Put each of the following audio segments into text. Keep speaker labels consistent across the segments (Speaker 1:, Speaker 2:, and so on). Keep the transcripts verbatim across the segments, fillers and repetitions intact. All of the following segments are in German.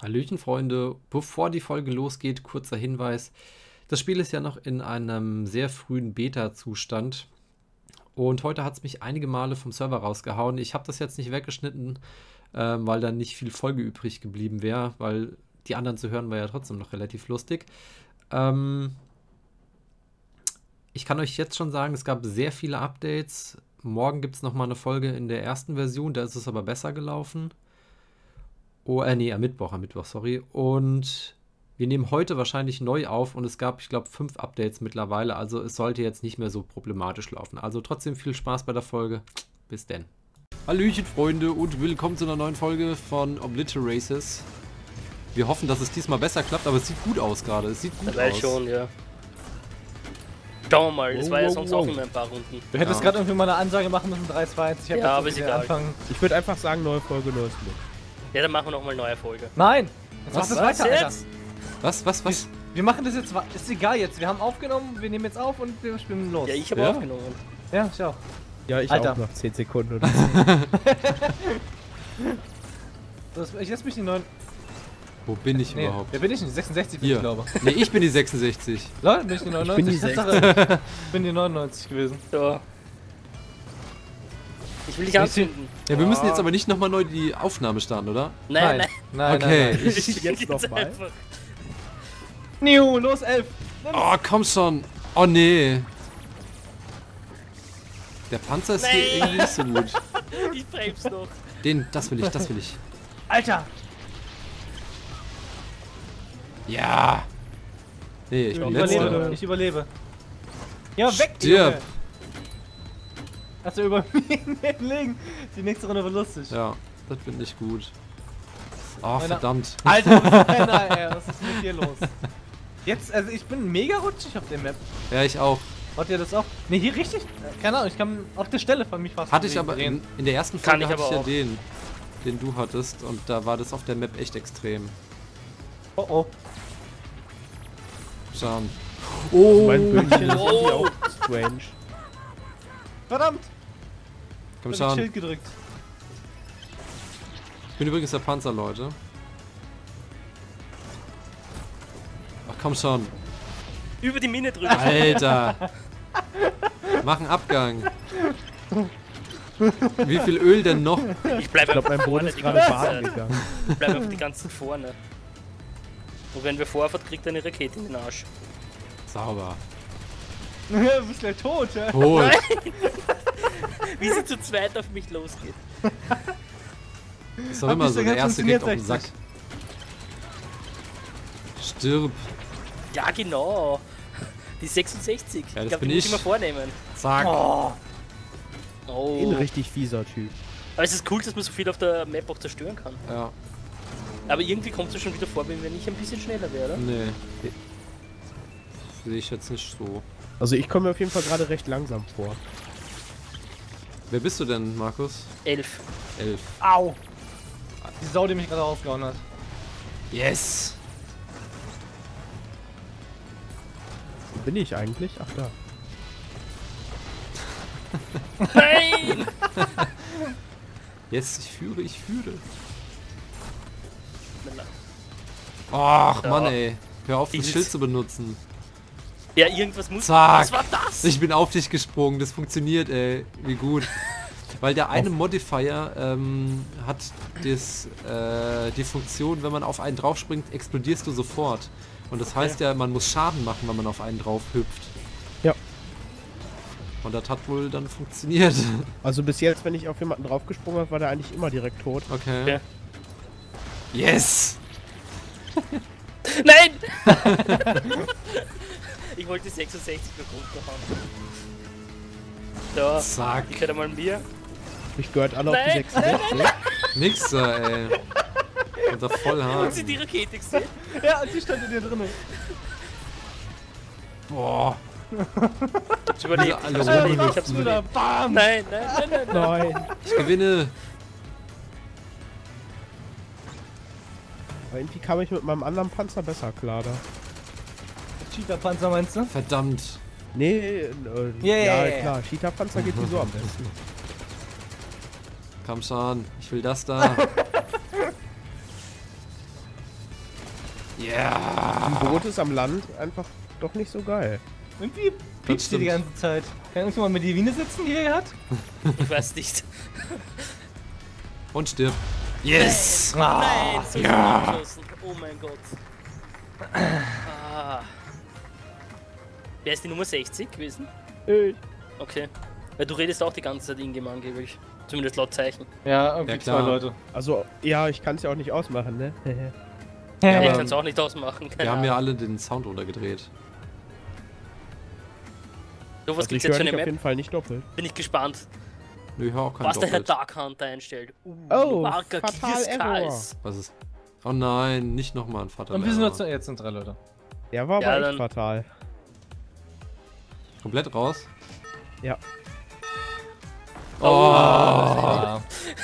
Speaker 1: Hallöchen Freunde, bevor die Folge losgeht, kurzer Hinweis. Das Spiel ist ja noch in einem sehr frühen Beta-Zustand und heute hat es mich einige Male vom Server rausgehauen. Ich habe das jetzt nicht weggeschnitten, ähm, weil dann nicht viel Folge übrig geblieben wäre, weil die anderen zu hören war ja trotzdem noch relativ lustig. Ähm, ich kann euch jetzt schon sagen, es gab sehr viele Updates. Morgen gibt es nochmal eine Folge in der ersten Version, da ist es aber besser gelaufen. Oh, äh, nee, am Mittwoch, am Mittwoch, sorry. Und wir nehmen heute wahrscheinlich neu auf und es gab, ich glaube, fünf Updates mittlerweile. Also es sollte jetzt nicht mehr so problematisch laufen. Also trotzdem viel Spaß bei der Folge. Bis denn. Hallöchen, Freunde, und willkommen zu einer neuen Folge von Obliteraces. Wir hoffen, dass es diesmal besser klappt, aber es sieht gut aus gerade. Es sieht gut
Speaker 2: Vielleicht
Speaker 1: aus.
Speaker 2: schon, ja. Schauen wir mal, das
Speaker 3: Wow,
Speaker 2: war ja
Speaker 3: wow,
Speaker 2: sonst
Speaker 3: wow.
Speaker 2: auch immer ein paar Runden.
Speaker 3: Du hättest
Speaker 1: Ja.
Speaker 3: gerade irgendwie mal eine Ansage machen müssen, drei, zwei, eins. Ich hab
Speaker 2: Ja,
Speaker 3: jetzt
Speaker 2: aber ist
Speaker 3: wieder
Speaker 2: egal.
Speaker 3: anfangen.
Speaker 4: Ich würde einfach sagen, neue Folge, neues Glück.
Speaker 2: Ja, dann machen wir nochmal eine neue Folge.
Speaker 3: Nein! Jetzt
Speaker 1: Was?
Speaker 3: mach das
Speaker 2: Was
Speaker 3: weiter, Alter.
Speaker 2: jetzt?
Speaker 1: Was, was, was?
Speaker 3: Wir machen das jetzt, wa- ist egal jetzt. Wir haben aufgenommen, wir nehmen jetzt auf und wir spielen los.
Speaker 2: Ja, ich habe
Speaker 1: Ja.
Speaker 2: aufgenommen.
Speaker 3: Ja, ich auch.
Speaker 4: Ja, ich
Speaker 3: Alter.
Speaker 4: auch nach zehn Sekunden oder so.
Speaker 3: Das, ich lass mich die neuen.
Speaker 1: Wo bin ich
Speaker 3: Nee,
Speaker 1: überhaupt?
Speaker 3: wer bin ich denn? sechsundsechzig bin
Speaker 1: Hier.
Speaker 3: ich, glaube
Speaker 1: Nee, ich bin die sechsundsechzig.
Speaker 3: Leute, bin ich die neunundneunzig?
Speaker 4: bin die
Speaker 3: Tatsache, ich bin die neunundneunzig gewesen.
Speaker 2: So. Ich will dich anzünden.
Speaker 1: Ja, wir müssen jetzt aber nicht nochmal neu die Aufnahme starten, oder?
Speaker 2: Nein, nein.
Speaker 3: nein,
Speaker 1: Okay.
Speaker 3: nein, nein.
Speaker 4: Ich jetzt nochmal.
Speaker 2: einfach.
Speaker 3: Niu, los, elf!
Speaker 1: Oh, komm schon. Oh, nee. Der Panzer ist hier
Speaker 2: Nee.
Speaker 1: irgendwie nicht so gut.
Speaker 2: Ich bremse noch.
Speaker 1: Den, das will ich, das will ich.
Speaker 3: Alter!
Speaker 1: Ja. Nee, ich
Speaker 3: Ich
Speaker 1: bin
Speaker 3: überlebe,
Speaker 1: letzter.
Speaker 3: ich überlebe. Ja, weg,
Speaker 1: Stirb.
Speaker 3: Junge! Hast du über mir legen? Die nächste Runde wird lustig.
Speaker 1: Ja, das finde ich gut. Oh,
Speaker 3: Meiner-
Speaker 1: verdammt.
Speaker 3: Alter, nein, ey, was ist mit dir los? Jetzt, also ich bin mega rutschig auf der Map.
Speaker 1: Ja, ich auch.
Speaker 3: Habt ihr das auch? Ne, hier richtig? Keine Ahnung, ich kann auf der Stelle von mich fast
Speaker 1: Hatte ich
Speaker 3: bewegen,
Speaker 1: aber
Speaker 3: drehen.
Speaker 1: in, in der ersten
Speaker 2: Kann
Speaker 1: Folge
Speaker 2: ich
Speaker 1: hatte ich
Speaker 2: aber
Speaker 1: ja
Speaker 2: auch.
Speaker 1: den, den du hattest und da war das auf der Map echt extrem.
Speaker 3: Oh oh.
Speaker 1: Schauen. Oh,
Speaker 4: Mein Böhnchen ist
Speaker 2: Oh.
Speaker 4: irgendwie auch strange.
Speaker 3: Verdammt!
Speaker 1: komm
Speaker 3: Ich hab
Speaker 1: schauen.
Speaker 3: Schild gedrückt.
Speaker 1: Ich bin übrigens der Panzer, Leute. Ach, komm schon.
Speaker 2: Über die Mine drücken.
Speaker 1: Alter. Mach einen Abgang. Wie viel Öl denn noch?
Speaker 2: Ich bleib
Speaker 4: Ich glaube,
Speaker 2: einfach
Speaker 4: mein Bruder
Speaker 2: vorne
Speaker 4: ist
Speaker 2: die
Speaker 4: gerade
Speaker 2: ganze
Speaker 4: baden
Speaker 2: Zeit.
Speaker 4: gegangen.
Speaker 2: Ich bleib einfach die ganze Zeit vorne. Und wenn wir vorfahren, kriegt er eine Rakete in den Arsch.
Speaker 1: Sauber.
Speaker 3: Du bist gleich tot, ja?
Speaker 1: Tot.
Speaker 2: Wie sie zu zweit auf mich losgeht.
Speaker 1: Ist doch
Speaker 3: Hab
Speaker 1: immer
Speaker 3: nicht
Speaker 1: so,
Speaker 3: so
Speaker 1: der
Speaker 3: ganz
Speaker 1: erste geht auf den
Speaker 3: funktioniert,
Speaker 1: Sack. Stirb.
Speaker 2: Ja, genau. Die sechsundsechzig.
Speaker 1: Ja, das
Speaker 2: ich glaube,
Speaker 1: bin
Speaker 2: die muss
Speaker 1: ich.
Speaker 2: ich mal vornehmen.
Speaker 1: Zack.
Speaker 2: Oh.
Speaker 4: Ein
Speaker 2: Oh.
Speaker 4: richtig fieser Typ.
Speaker 2: Aber es ist cool, dass man so viel auf der Map auch zerstören kann.
Speaker 1: Ja,
Speaker 2: Aber irgendwie kommt es schon wieder vor, wenn ich ein bisschen schneller wäre.
Speaker 1: nee. Sehe ich jetzt nicht so.
Speaker 4: Also ich komme mir auf jeden Fall gerade recht langsam vor.
Speaker 1: Wer bist du denn, Markus?
Speaker 2: Elf.
Speaker 1: Elf.
Speaker 3: Au! Die Sau, die mich gerade aufgehauen hat.
Speaker 1: Yes!
Speaker 4: Wo bin ich eigentlich? Ach da.
Speaker 2: Nein!
Speaker 1: Yes, ich führe, ich führe. Ach,
Speaker 2: Ja.
Speaker 1: Mann, ey. Hör auf, das
Speaker 2: Dieses-
Speaker 1: Schild zu benutzen.
Speaker 2: Ja, irgendwas muss.
Speaker 1: Zack.
Speaker 2: Was war das?
Speaker 1: Ich bin auf dich gesprungen, das funktioniert, ey. Wie gut. Weil der eine Modifier ähm, hat das, äh, die Funktion, wenn man auf einen draufspringt, explodierst du sofort. Und das heißt ja, man muss Schaden machen, wenn man auf einen drauf hüpft.
Speaker 4: Ja.
Speaker 1: Und das hat wohl dann funktioniert.
Speaker 4: Also bis jetzt, wenn ich auf jemanden draufgesprungen habe, war der eigentlich immer direkt tot.
Speaker 1: Okay.
Speaker 2: Ja.
Speaker 1: Yes!
Speaker 2: Nein! Ich wollte sechsundsechzig noch runterhauen. So,
Speaker 1: Zack.
Speaker 2: ich hätte mal ein Bier.
Speaker 4: Ich gehört alle auf die
Speaker 2: Nein,
Speaker 4: sechsundsechzig.
Speaker 1: Nixer, ey. Und da voll
Speaker 2: Und
Speaker 1: hart.
Speaker 2: sie die Rakete gesehen?
Speaker 3: Ja, und die stand in dir drin.
Speaker 1: Boah.
Speaker 2: Ich überlebt.
Speaker 1: Alle
Speaker 2: Ich hab's
Speaker 1: Runde
Speaker 2: überlebt. Ich hab's
Speaker 1: hüpfen.
Speaker 2: überlebt.
Speaker 3: Bam!
Speaker 2: Nein, nein, nein, nein, nein.
Speaker 4: Nein.
Speaker 1: Ich gewinne.
Speaker 4: Aber irgendwie kam ich mit meinem anderen Panzer besser klar da.
Speaker 3: Cheater-Panzer meinst du?
Speaker 1: Verdammt.
Speaker 4: Nee, äh,
Speaker 3: Ja,
Speaker 4: ja,
Speaker 3: ja, ja.
Speaker 4: klar. Cheetah-Panzer geht sowieso am besten.
Speaker 1: Komm schon, ich will das da. Ja.
Speaker 4: Ein Boot ist am Land einfach doch nicht so geil.
Speaker 3: Irgendwie piepst die die
Speaker 1: stimmt.
Speaker 3: ganze Zeit. Kann irgendjemand mal mit die Wiener sitzen, die er hat?
Speaker 2: Ich weiß nicht.
Speaker 1: Und stirb. Yes!
Speaker 2: Nein, so
Speaker 1: ja.
Speaker 2: ja. geschossen. Oh mein Gott. Ah. Wer ist die Nummer sechzig gewesen?
Speaker 4: Äh,
Speaker 2: Okay. Weil du redest auch die ganze Zeit Ingame angeblich. Zumindest laut Zeichen.
Speaker 3: Ja, irgendwie
Speaker 1: Ja,
Speaker 3: zwei
Speaker 1: klar.
Speaker 3: Leute.
Speaker 4: Also, ja, ich kann es ja auch nicht ausmachen, ne?
Speaker 1: Ja,
Speaker 2: ich
Speaker 1: aber
Speaker 2: kann es auch nicht ausmachen. Keine
Speaker 1: wir haben ja
Speaker 2: Ahnung.
Speaker 1: alle den Sound runtergedreht.
Speaker 2: So, was
Speaker 4: Also ich
Speaker 2: gibt's jetzt
Speaker 4: höre
Speaker 2: für eine
Speaker 4: dich auf
Speaker 2: Map?
Speaker 4: jeden Fall nicht doppelt.
Speaker 2: Bin ich gespannt.
Speaker 1: Nö, ich höre auch kein
Speaker 2: Was der Herr
Speaker 1: Doppelt.
Speaker 2: Dark Hunter einstellt. Uh,
Speaker 4: Oh,
Speaker 2: Marker
Speaker 4: Fatal
Speaker 2: Kies
Speaker 4: Error.
Speaker 2: Kreis.
Speaker 1: Was ist? Oh nein, nicht nochmal ein Vater.
Speaker 3: Und wir sind jetzt, jetzt sind drei Leute.
Speaker 4: Der war
Speaker 2: Ja,
Speaker 4: aber echt
Speaker 2: dann-
Speaker 4: fatal.
Speaker 1: Komplett raus?
Speaker 4: Ja.
Speaker 1: Oh,
Speaker 3: Ah.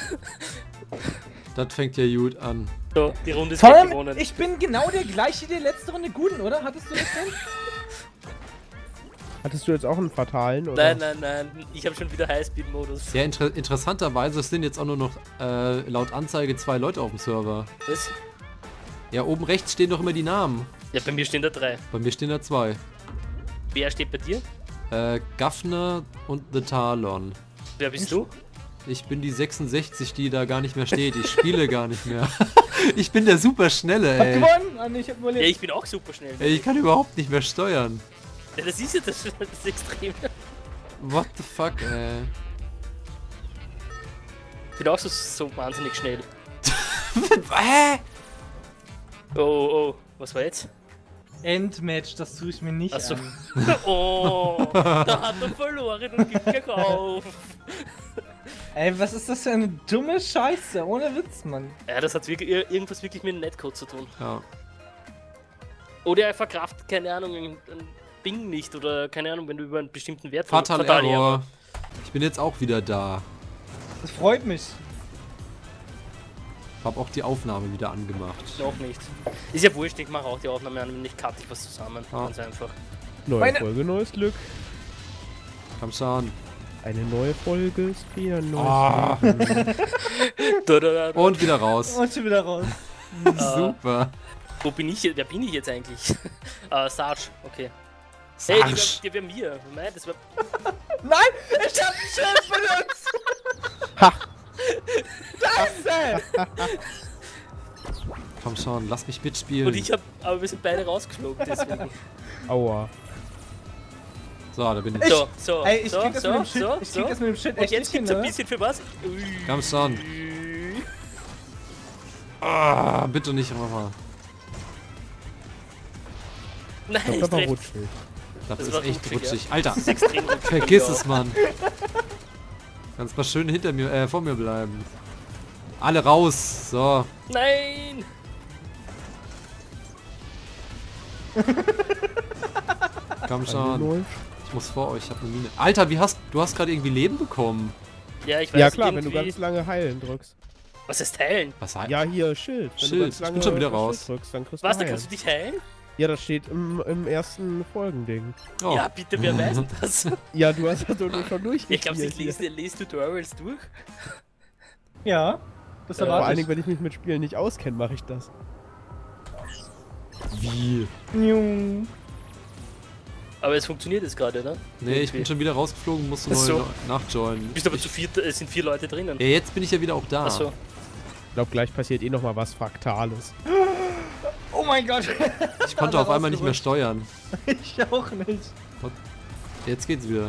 Speaker 1: das fängt ja gut an.
Speaker 2: So, die Runde ist
Speaker 3: Vor allem,
Speaker 2: gewonnen.
Speaker 3: ich bin genau der gleiche, der letzte Runde guten, oder? Hattest du das denn?
Speaker 4: Hattest du jetzt auch einen fatalen, oder?
Speaker 2: Nein, nein, nein. Ich habe schon wieder Highspeed-Modus.
Speaker 1: Ja, inter interessanterweise sind jetzt auch nur noch äh, laut Anzeige zwei Leute auf dem Server.
Speaker 2: Was?
Speaker 1: Ja, oben rechts stehen doch immer die Namen.
Speaker 2: Ja, bei mir stehen da drei.
Speaker 1: Bei mir stehen da zwei.
Speaker 2: Wer steht bei dir?
Speaker 1: Äh, Gaffner und The Talon.
Speaker 2: Wer bist du?
Speaker 1: Ich bin die sechsundsechzig, die da gar nicht mehr steht. Ich spiele gar nicht mehr. Ich bin der Superschnelle,
Speaker 3: Hab
Speaker 1: ey.
Speaker 3: gewonnen! Ah, nee, ich hab
Speaker 2: Ja,
Speaker 3: überlebt.
Speaker 2: ich bin auch super schnell.
Speaker 1: Ey, ich kann überhaupt nicht mehr steuern.
Speaker 2: Ja, das ist ja das, das ist extrem.
Speaker 1: What the fuck, ey.
Speaker 2: Ich bin auch so, so wahnsinnig schnell.
Speaker 1: Hä?
Speaker 2: Oh, oh, was war jetzt?
Speaker 3: Endmatch, das tue ich mir nicht
Speaker 2: Achso.
Speaker 3: an.
Speaker 2: Oh, da hat er verloren und gibt ja auf.
Speaker 3: Ey, was ist das für eine dumme Scheiße? Ohne Witz, Mann.
Speaker 2: Ja, das hat wirklich, ir- irgendwas wirklich mit dem Netcode zu tun.
Speaker 1: Ja.
Speaker 2: Oder er verkraftet, keine Ahnung, ein ein Ding nicht. Oder keine Ahnung, wenn du über einen bestimmten Wert
Speaker 1: Fatal
Speaker 2: Fatal
Speaker 1: Error. Ich bin jetzt auch wieder da.
Speaker 3: Das freut mich.
Speaker 1: Hab auch die Aufnahme wieder angemacht.
Speaker 2: Noch nicht. Ist ja wurscht, ich mache auch die Aufnahme an, wenn nicht cutte ich was zusammen.
Speaker 1: Ah.
Speaker 2: Ganz einfach.
Speaker 4: Neue
Speaker 3: Meine-
Speaker 4: Folge, neues Glück.
Speaker 1: Komm schon.
Speaker 4: Eine neue Folge ist wieder ein neues
Speaker 1: Ah.
Speaker 4: Glück.
Speaker 2: Da, da, da.
Speaker 1: Und wieder raus.
Speaker 3: Und schon wieder raus.
Speaker 1: Super.
Speaker 2: Wo bin ich jetzt? Wer bin ich jetzt eigentlich? äh, Sarge, okay. Hey, die
Speaker 1: Sarge.
Speaker 2: war, die war mir. Nein, das war.
Speaker 3: Nein! Ich hab ein Schild benutzt!
Speaker 4: Ha!
Speaker 3: Scheiße!
Speaker 1: Komm schon, lass mich mitspielen.
Speaker 2: Und ich hab. Aber wir sind beide rausgeflogen, deswegen.
Speaker 4: Aua.
Speaker 1: So, da bin ich.
Speaker 2: So, so.
Speaker 3: Ey, ich
Speaker 2: so,
Speaker 3: krieg das
Speaker 2: so,
Speaker 3: mit dem Shit,
Speaker 2: so,
Speaker 3: ich
Speaker 2: so.
Speaker 3: krieg das mit dem Shit
Speaker 2: Und
Speaker 3: echt
Speaker 2: jetzt
Speaker 3: nicht hin,
Speaker 2: gibt's ein
Speaker 3: oder?
Speaker 2: bisschen für was? Ui.
Speaker 1: Komm schon. Ah, bitte nicht nochmal.
Speaker 2: Nein,
Speaker 4: Ich
Speaker 2: ich
Speaker 4: glaub, da war
Speaker 2: treff.
Speaker 4: Rotschild.
Speaker 1: Das,
Speaker 2: Das
Speaker 1: ist
Speaker 2: war
Speaker 1: echt
Speaker 2: rutschig,
Speaker 1: rutschig.
Speaker 2: ja.
Speaker 1: Alter,
Speaker 2: Das ist extrem rutschig.
Speaker 1: vergiss
Speaker 2: ja.
Speaker 1: es, Mann. Kannst mal schön hinter mir, äh, vor mir bleiben. Alle raus. So.
Speaker 2: Nein!
Speaker 1: Komm
Speaker 4: Eine
Speaker 1: schon.
Speaker 4: Null.
Speaker 1: Ich muss vor euch. Ich hab eine Mine. Alter, wie hast du hast gerade irgendwie Leben bekommen?
Speaker 2: Ja, ich weiß
Speaker 4: Ja klar, wenn du
Speaker 2: irgendwie-
Speaker 4: ganz lange heilen drückst.
Speaker 2: Was ist heilen?
Speaker 1: Was heißt?
Speaker 4: Ja, hier, Schild. Wenn
Speaker 1: Schild.
Speaker 4: du ganz
Speaker 1: Ich
Speaker 4: lange
Speaker 1: bin schon wieder
Speaker 4: auf
Speaker 1: raus.
Speaker 4: Schild drückst, dann kriegst
Speaker 2: Was,
Speaker 4: du
Speaker 2: da
Speaker 4: heilen.
Speaker 2: kannst du dich heilen?
Speaker 4: Ja, das steht im, im ersten Folgending.
Speaker 1: Oh.
Speaker 2: Ja, bitte, wer weiß denn das?
Speaker 4: Ja, du hast das doch schon durchgespielt.
Speaker 2: Ich glaube, ich
Speaker 4: hier.
Speaker 2: lese, lese Tutorials durch.
Speaker 3: Ja, das
Speaker 2: Ja,
Speaker 4: Vor allen
Speaker 3: erwarte
Speaker 4: Dingen, wenn ich mich mit Spielen nicht auskenne, mache ich das.
Speaker 1: Wie?
Speaker 3: ich. Jung.
Speaker 2: Aber es funktioniert jetzt gerade, oder?
Speaker 1: Nee, ich bin schon wieder rausgeflogen, musst du
Speaker 2: Ach so.
Speaker 1: neu nachjoinen.
Speaker 2: Du bist aber zu viert, es sind vier Leute drinnen.
Speaker 1: Ja, jetzt bin ich ja wieder auch da.
Speaker 2: Achso.
Speaker 4: Ich glaube, gleich passiert eh noch mal was Fraktales.
Speaker 3: Oh mein Gott.
Speaker 1: Ich konnte auf einmal nicht mehr steuern.
Speaker 3: Ich auch nicht.
Speaker 1: Jetzt geht's wieder.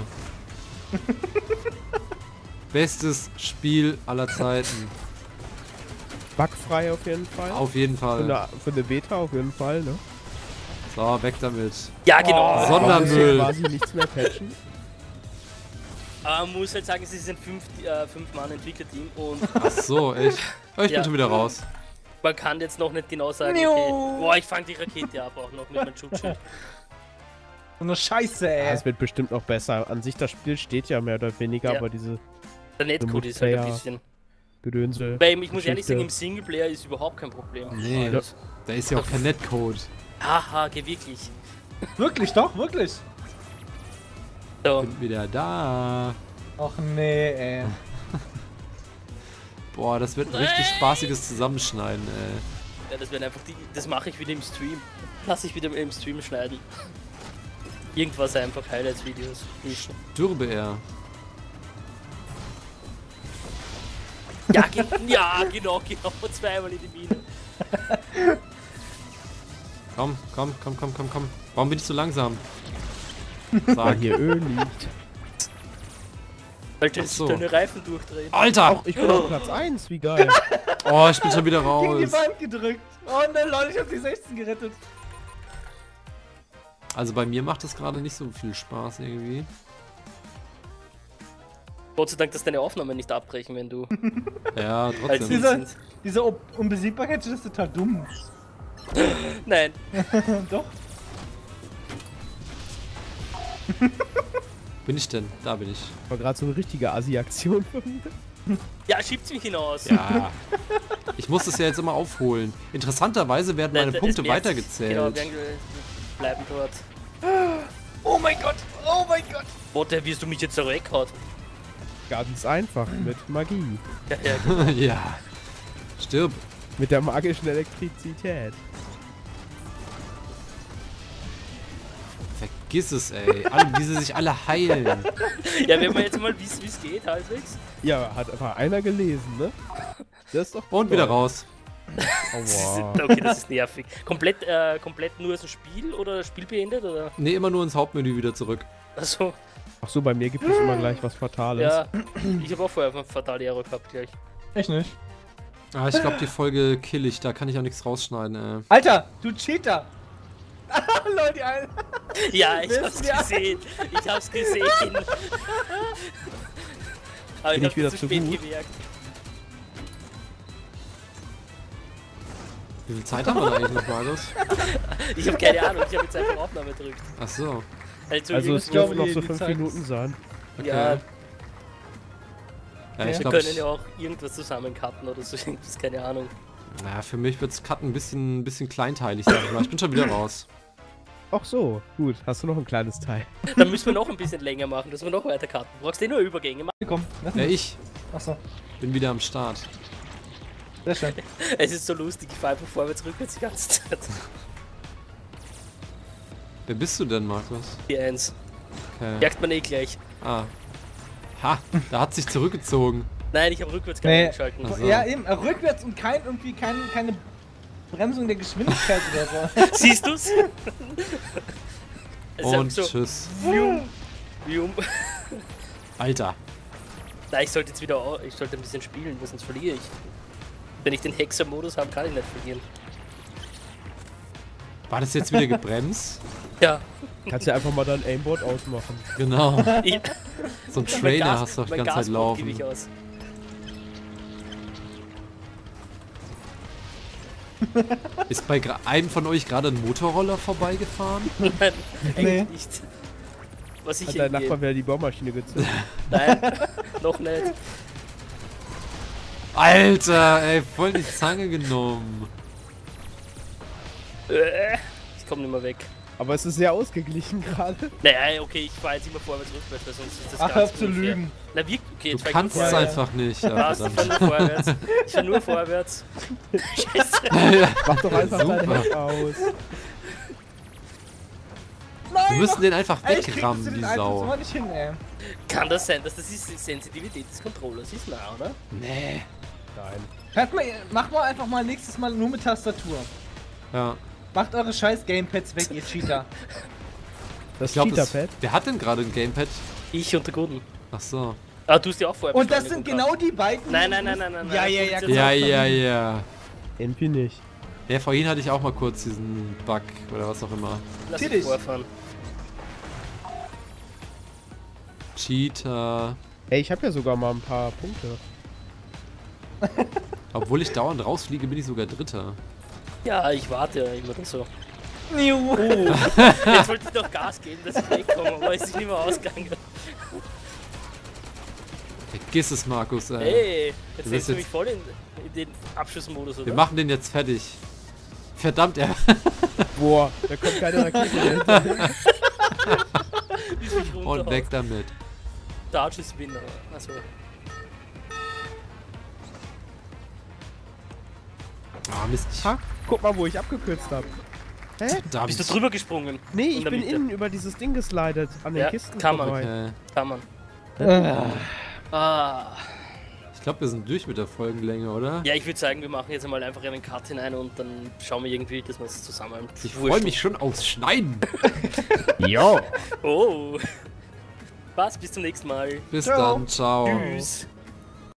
Speaker 1: Bestes Spiel aller Zeiten.
Speaker 4: Bugfrei auf jeden Fall.
Speaker 1: Auf jeden
Speaker 4: Für
Speaker 1: Fall.
Speaker 4: eine, für eine Beta auf jeden Fall, ne?
Speaker 1: So, weg damit.
Speaker 2: Ja, genau.
Speaker 3: Oh.
Speaker 1: Sondermüll.
Speaker 4: Quasi nichts mehr patchen.
Speaker 2: Aber man muss halt sagen, es ist ein fünf, äh, fünf Mann Entwicklerteam und
Speaker 1: Ach so, echt. Oh, ich
Speaker 2: Ja.
Speaker 1: bin schon wieder raus.
Speaker 2: man kann jetzt noch nicht genau sagen, okay,
Speaker 3: Niu.
Speaker 2: boah, ich fange die Rakete ab auch noch mit meinem Schutzschild.
Speaker 3: So eine Scheiße,
Speaker 4: Ja,
Speaker 3: ey.
Speaker 4: es wird bestimmt noch besser. An sich, das Spiel steht ja mehr oder weniger,
Speaker 2: Ja.
Speaker 4: aber diese
Speaker 2: Der Netcode ist halt ein
Speaker 4: Multiplayer.
Speaker 2: bisschen.
Speaker 4: Gedönse.
Speaker 2: Weil ich muss ehrlich
Speaker 4: Geschichte.
Speaker 2: sagen, im Singleplayer ist überhaupt kein Problem.
Speaker 1: Nee,
Speaker 2: Alles.
Speaker 1: da ist ja auch kein Netcode.
Speaker 2: Haha, geh wirklich.
Speaker 3: Wirklich, doch, wirklich.
Speaker 2: So,
Speaker 1: Bin wieder da.
Speaker 3: Och nee, ey.
Speaker 1: Boah, das wird ein richtig
Speaker 2: Nein.
Speaker 1: spaßiges Zusammenschneiden, ey.
Speaker 2: Ja, das werden einfach die. Das mache ich wieder im Stream. Lass ich wieder im Stream schneiden. Irgendwas einfach, Highlights-Videos.
Speaker 1: Dürbe er.
Speaker 2: Ja, ge ja, genau, genau. Zweimal in die Mine.
Speaker 1: Komm, komm, komm, komm, komm, komm. Warum bin ich so langsam?
Speaker 4: Weil
Speaker 1: Sag.
Speaker 4: hier Öl liegt.
Speaker 2: Weil
Speaker 1: Ach
Speaker 2: das
Speaker 1: so.
Speaker 2: deine Reifen durchdrehen.
Speaker 1: Alter!
Speaker 4: Auch ich bin auf Platz eins, wie geil.
Speaker 1: Oh, ich bin schon wieder
Speaker 3: Gegen die
Speaker 1: raus.
Speaker 3: Wand gedrückt. Oh nein, Leute, ich hab die sechzehn gerettet.
Speaker 1: Also bei mir macht das gerade nicht so viel Spaß irgendwie.
Speaker 2: Gott sei Dank, dass deine Aufnahmen nicht abbrechen, wenn du
Speaker 1: Ja,
Speaker 2: halt
Speaker 1: trotzdem.
Speaker 2: nicht
Speaker 3: Dieser,
Speaker 2: sind.
Speaker 3: diese Un- Unbesiegbarkeit das ist total dumm.
Speaker 2: Nein.
Speaker 3: Doch.
Speaker 1: Bin ich denn? Da bin ich.
Speaker 4: War gerade so eine richtige Assi-Aktion von mir.
Speaker 2: Ja, schiebt's mich hinaus.
Speaker 1: Ja. Ich muss das ja jetzt immer aufholen. Interessanterweise werden meine
Speaker 2: Das
Speaker 1: Punkte
Speaker 2: merkt-
Speaker 1: weitergezählt.
Speaker 2: Genau, wir bleiben dort.
Speaker 3: Oh mein Gott. Oh mein Gott.
Speaker 2: Warte, wirst du mich jetzt zurückhaut?
Speaker 4: Ganz einfach, mit Magie.
Speaker 2: Ja, ja, genau.
Speaker 1: Ja. Stirb.
Speaker 4: Mit der magischen Elektrizität.
Speaker 1: Vergiss es, ey. Alle, wie sie sich alle heilen.
Speaker 2: Ja, wenn wir jetzt mal wissen, wie es geht, halbwegs.
Speaker 4: Ja, hat einfach einer gelesen, ne? Das ist doch
Speaker 1: Und
Speaker 4: toll.
Speaker 1: wieder raus.
Speaker 4: Aua.
Speaker 2: Okay, das ist nervig. Komplett, äh, komplett nur als ein Spiel oder Spiel beendet oder?
Speaker 1: Nee, immer nur ins Hauptmenü wieder zurück.
Speaker 2: Achso,
Speaker 4: Ach so, bei mir gibt es immer gleich was Fatales.
Speaker 2: ja. Ich habe auch vorher eine fatale Error gehabt gleich.
Speaker 3: Ich nicht.
Speaker 1: Ah, ich glaube, die Folge kill ich. Da kann ich auch nichts rausschneiden, ey.
Speaker 3: Alter, du Cheater. Leute, die einen.
Speaker 2: Ja, ich
Speaker 3: Wisst
Speaker 2: hab's
Speaker 3: ihr?
Speaker 2: gesehen. Ich hab's gesehen. Aber
Speaker 4: Bin
Speaker 2: ich
Speaker 4: ich wieder
Speaker 2: hab's
Speaker 4: zu
Speaker 2: zu spät
Speaker 4: gut?
Speaker 2: gemerkt.
Speaker 1: Wie viel Zeit haben wir da eigentlich noch, Markus?
Speaker 2: Ich habe keine Ahnung, ich habe jetzt einfach Aufnahme gedrückt.
Speaker 1: Ach so.
Speaker 2: Also,
Speaker 4: Also es
Speaker 3: Ich glaube,
Speaker 4: dürfen noch
Speaker 3: die-
Speaker 4: so
Speaker 3: die
Speaker 4: fünf
Speaker 3: Zeit
Speaker 4: Minuten
Speaker 3: ist-
Speaker 4: sein.
Speaker 1: Okay.
Speaker 2: ja,
Speaker 1: Ja, ich
Speaker 3: wir
Speaker 2: wir
Speaker 1: glaube,
Speaker 2: können ja auch irgendwas zusammencutten oder so, irgendwas, keine Ahnung.
Speaker 1: na, für mich wird's Cut ein bisschen, ein bisschen kleinteilig, sag ich mal. Ich bin schon wieder raus.
Speaker 4: Ach so, gut. Hast du noch ein kleines Teil?
Speaker 2: Dann müssen wir noch ein bisschen länger machen, dass wir noch weiter cutten. Du brauchst eh nur Übergänge machen.
Speaker 3: Komm, lass
Speaker 1: Ja,
Speaker 3: mich.
Speaker 1: ich
Speaker 3: Achso,
Speaker 1: bin wieder am Start.
Speaker 3: sehr schön.
Speaker 2: Es ist so lustig, ich fahre einfach vorwärts, rückwärts die ganze Zeit.
Speaker 1: Wer bist du denn, Markus?
Speaker 2: Die eins.
Speaker 1: Okay.
Speaker 2: Merkt man eh gleich.
Speaker 1: Ah. Ha, da hat sich zurückgezogen.
Speaker 2: Nein, ich habe rückwärts gar
Speaker 3: Nee.
Speaker 2: nicht geschalten.
Speaker 1: Ach so.
Speaker 3: Ja, eben, äh, rückwärts und kein, irgendwie kein, keine Bremsung der Geschwindigkeit oder so.
Speaker 2: Siehst du's? Es ist
Speaker 1: Und
Speaker 2: einfach so,
Speaker 1: tschüss.
Speaker 2: Vium, vium.
Speaker 1: Alter.
Speaker 2: Nein, ich sollte jetzt wieder, au- ich sollte ein bisschen spielen, weil sonst verliere ich. Wenn ich den Hexer-Modus habe, kann ich nicht verlieren.
Speaker 1: War das jetzt wieder gebremst?
Speaker 2: Ja.
Speaker 4: Kannst ja einfach mal dein Aimbot ausmachen.
Speaker 1: Genau.
Speaker 2: Ich,
Speaker 1: So ein
Speaker 2: mein
Speaker 1: Trainer
Speaker 2: Gas-
Speaker 1: hast du doch die
Speaker 2: mein
Speaker 1: ganze Zeit
Speaker 2: Gasmod gebe ich
Speaker 1: laufen.
Speaker 2: aus.
Speaker 1: Ist bei gra- einem von euch gerade ein Motorroller vorbeigefahren?
Speaker 2: Nein, eigentlich
Speaker 3: Nee.
Speaker 2: nicht. Was ich
Speaker 4: Hat dein
Speaker 2: hingebe.
Speaker 4: Nachbar wieder die Baumaschine gezündet.
Speaker 2: Nein, noch nicht.
Speaker 1: Alter, ey, voll die Zange genommen.
Speaker 2: Äh, Ich komme nicht mehr weg.
Speaker 4: Aber es ist sehr ausgeglichen gerade.
Speaker 2: Naja, okay, ich fahre jetzt immer vorwärts, rückwärts, weil sonst ist das
Speaker 3: Ach,
Speaker 2: ganz
Speaker 3: hör zu
Speaker 2: unfair.
Speaker 3: lügen.
Speaker 2: Na, wie? Okay,
Speaker 1: Du
Speaker 2: jetzt fahr ich
Speaker 1: kannst
Speaker 2: nur
Speaker 1: es
Speaker 2: vorwärts.
Speaker 1: einfach nicht. Ja,
Speaker 2: Was? Ich fahr
Speaker 1: verdammt.
Speaker 2: nur vorwärts. Ich fahr nur vorwärts. Scheiße.
Speaker 4: Mach doch einfach dein
Speaker 1: Super.
Speaker 4: Heck aus.
Speaker 3: Nein,
Speaker 1: Wir müssen den einfach
Speaker 3: ey, ich krieg
Speaker 1: wegrammen,
Speaker 3: das
Speaker 1: die
Speaker 3: einfach
Speaker 1: Sau.
Speaker 3: so nicht hin, ey.
Speaker 2: Kann das sein, dass das die Sensitivität des Controllers ist? Na, oder?
Speaker 1: Nee.
Speaker 4: Nein.
Speaker 3: Hört mal, macht mal einfach mal nächstes Mal nur mit Tastatur.
Speaker 1: Ja.
Speaker 3: Macht eure scheiß Gamepads weg, ihr Cheater.
Speaker 4: Das
Speaker 1: Ich glaube,
Speaker 4: Cheaterpad.
Speaker 1: wer hat denn gerade ein Gamepad?
Speaker 2: Ich und der Guten.
Speaker 1: Ach so.
Speaker 2: Ah, du hast ja auch vorher
Speaker 3: Und das sind
Speaker 2: Beschleunigung
Speaker 3: genau die beiden.
Speaker 2: Nein, nein, nein, nein, nein,
Speaker 3: Ja,
Speaker 2: nein,
Speaker 3: ja,
Speaker 2: das
Speaker 3: ja.
Speaker 2: ist jetzt
Speaker 1: Ja,
Speaker 2: auch-
Speaker 1: ja, ja.
Speaker 4: Irgendwie nicht.
Speaker 1: Ja, vorhin hatte ich auch mal kurz diesen Bug oder was auch immer.
Speaker 2: Lass
Speaker 3: Natürlich.
Speaker 2: dich vorfahren.
Speaker 1: Cheater.
Speaker 4: Ey, ich habe ja sogar mal ein paar Punkte.
Speaker 1: Obwohl ich dauernd rausfliege, bin ich sogar Dritter.
Speaker 2: Ja, ich warte ja immer und so.
Speaker 3: Niu.
Speaker 2: Jetzt wollte ich noch Gas geben, dass ich wegkomme, aber es ist nicht mehr ausgegangen.
Speaker 1: Vergiss es, Markus. Ey.
Speaker 2: Hey, jetzt
Speaker 1: bist
Speaker 2: setzt du mich
Speaker 1: jetzt-
Speaker 2: voll in, in den Abschussmodus, oder?
Speaker 1: Wir machen den jetzt fertig. Verdammt, er.
Speaker 4: Boah, da kommt keine Rakete mehr hinterher.
Speaker 2: Bis mich
Speaker 1: Und
Speaker 2: runterhaut.
Speaker 1: weg damit.
Speaker 2: Dodge ist Winner. Also,
Speaker 1: Ah, Mist. Ich
Speaker 4: Guck mal, wo ich abgekürzt habe. Hä?
Speaker 1: Verdammt.
Speaker 2: Bist du drüber gesprungen?
Speaker 4: Nee,
Speaker 2: In
Speaker 4: ich
Speaker 2: der
Speaker 4: bin
Speaker 2: Mitte.
Speaker 4: innen über dieses Ding geslidet an den
Speaker 2: Ja,
Speaker 4: Kisten
Speaker 2: kann man.
Speaker 4: vorbei.
Speaker 1: Okay.
Speaker 2: Kann man.
Speaker 3: Ah.
Speaker 2: Ah.
Speaker 1: Ich glaube, wir sind durch mit der Folgenlänge, oder?
Speaker 2: Ja, ich würde sagen, wir machen jetzt einmal einfach einen Cut hinein und dann schauen wir irgendwie, dass wir es zusammen.
Speaker 1: Ich freue mich schon aufs Schneiden.
Speaker 4: Jo.
Speaker 2: Oh. Was? Bis zum nächsten Mal.
Speaker 1: Bis
Speaker 3: Ciao.
Speaker 1: dann, ciao.
Speaker 2: Tschüss.